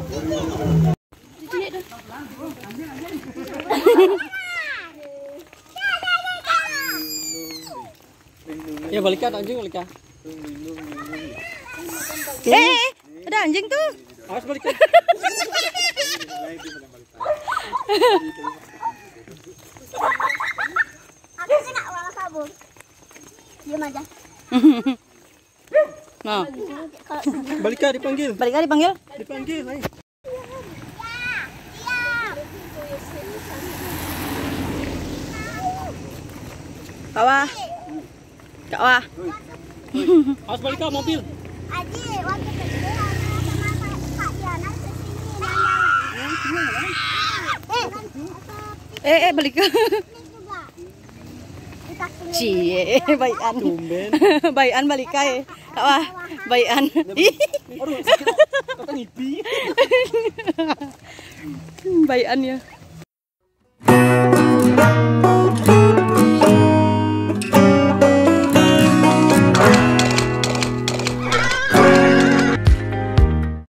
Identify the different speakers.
Speaker 1: Ya balik kan anjing balik kan.
Speaker 2: Ada anjing tuh.
Speaker 1: Awas balik kan.
Speaker 3: Aku sih nggak malah kabur. Diam aja.
Speaker 2: Nah,
Speaker 1: Balik kan dipanggil.
Speaker 2: balik lagi dipanggil.
Speaker 1: Dipanggil, ayo.
Speaker 2: Kawah. Kawah.
Speaker 1: Awas balik kan mobil.
Speaker 3: Aji, waktu kecil sama Kak Diana kesini
Speaker 2: Balik.
Speaker 3: juga. Dikasih
Speaker 2: Cie, baikan.
Speaker 1: Tumben.
Speaker 2: Baikan balik kae. Kawah, baikan.
Speaker 1: Aduh, kata ngipi.
Speaker 2: Baikan ya.